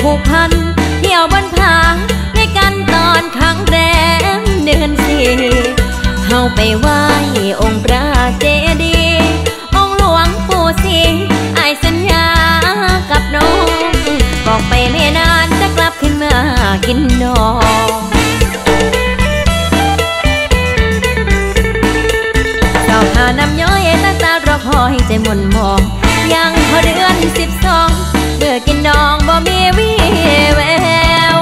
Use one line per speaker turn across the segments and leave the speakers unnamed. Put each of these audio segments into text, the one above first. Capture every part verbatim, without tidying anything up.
ผูกพันเที่ยวบนผาด้วยกันตอนครั้งแรมเดือนสี่เข้าไปไหว้องค์พระเจดีย์องค์หลวงปู่ศรีไอ้สัญญากับน้องบอกไปไม่นานจะกลับขึ้นมากินดองเจ้าหาน้ำย้อยตาตารอคอยใจหม่นมองยังพอเดือนสิบสองเมื่อกินดองบ่มีวี่แวว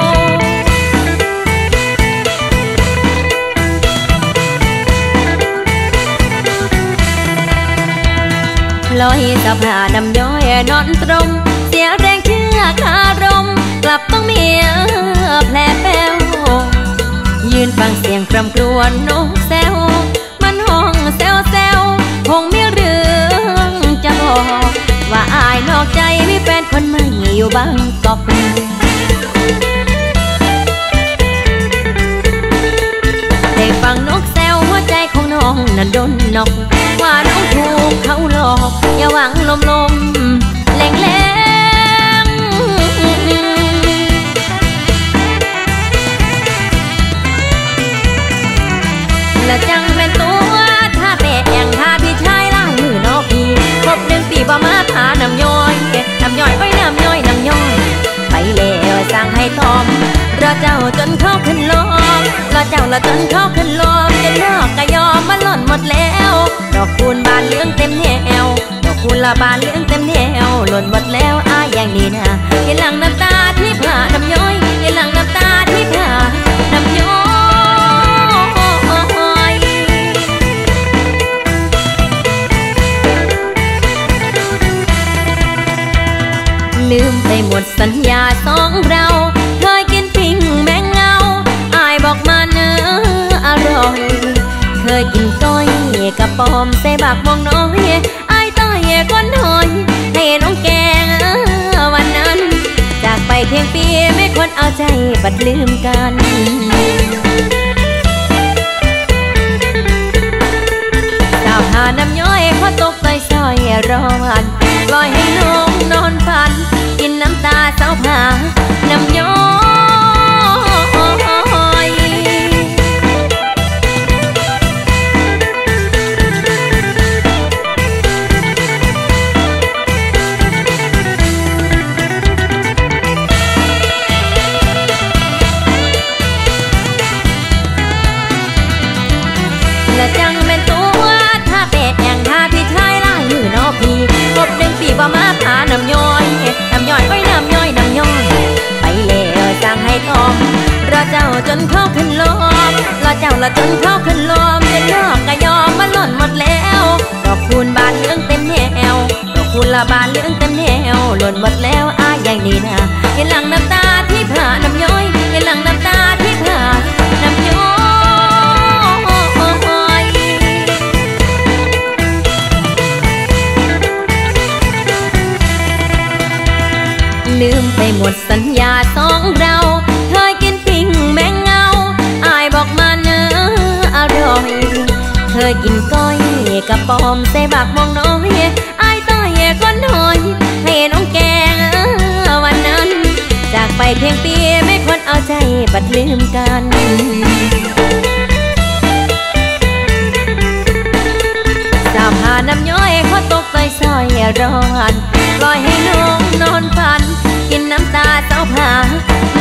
ลอยสะพานน้ำย้อยนอนตรงเสียแรงเชื่อคารมกลับต้องมีแผลแป้วยืนฟังเสียงคร่ำครวญนกแซวมันห้องแซวแซวคงมีเรื่องจะบอกว่าอายนอกใจมีแฟนคนใหม่อยู่บางกอกได้ฟังนกแซวหัวใจของน้องนั้นโดนนกว่าน้องถูกเขาหลอกอย่าหวังลมลมแรงแรงและจังเป็นตัวถ้าแปะแองถ้าพี่ชายล่างมือนอกพี่ครบหนึ่งปีบ่มาพาน้ำย้อยน้ำย้อยไว้น้ำย้อยน้ำย้อยไปแล้วสั่งให้ตอมรอเจ้าจนเข้าขึ้นลมรอเจ้าละจนเข้าขึ้นลมจะเลิกก็ยอมมาหล่นหมดแล้วดอกคูณบานเลื่องเต็มแนวดอกคูณละบานเลื่องเต็มแนวหล่นหมดแล้วอ้ายอย่างนี้นะเห็นหลังน้ำตาที่ผ่าน้ำย้อยเห็นหลังน้ำตาที่ผ่าน้ำย้อยลืมไปหมดสัญญาสองเราเคยกินปิ้งแมงเงาอายบอกมาเนื้ออร่อยเคยกินก้อยกระป๋อมใส่บักมองน้อยอายต้อยก้นหอยให้น้องแกงวันนั้นจากไปเพียงปีไม่ควรเอาใจบัดลืมกันสาวหาน้ำย้อยเขาตกไปซอยรอวันปล่อยให้น้องนอนฝันกินน้ำตาสาวผาน้ำย้อยและจังเป็นตัวถ้าแปะแองถ้าพี่ชายล่ายมือนอกพี่ครบหนึ่งปีบ่มาพาน้ำย้อยน้ำย้อยไว้น้ำย้อยน้ำย้อยไปแล้วสั่งให้ตอมรอเจ้าจนเข้าขึ้นลมรอเจ้าละจนเข้าขึ้นลมจะเลิกก็ยอมมาหล่นหมดแล้วดอกคูณบานเลื่องเต็มแนวดอกคูณละบานเลื่องเต็มแนวหล่นหมดแล้วอ้ายอย่างนี้นะเห็นหลังน้ำตาที่ผ่าน้ำย้อยเห็นหลังน้ำตาที่ผ่าน้ำย้อยลืมไปหมดสัญญาสองเราเคยกินปิ้งแมงเงาอายบอกมาเนื้ออร่อยเคยกินก้อยกระป๋อมใส่บักมองน้อยอายต้อยก้นหอยให้น้องแกงวันนั้นจากไปเพียงปีไม่ควรเอาใจบัดลืมกันสาวหาน้ำย้อยเขาตกไปซอยรอวันปล่อยให้น้องนอนฝันกินน้ำตาสาวผา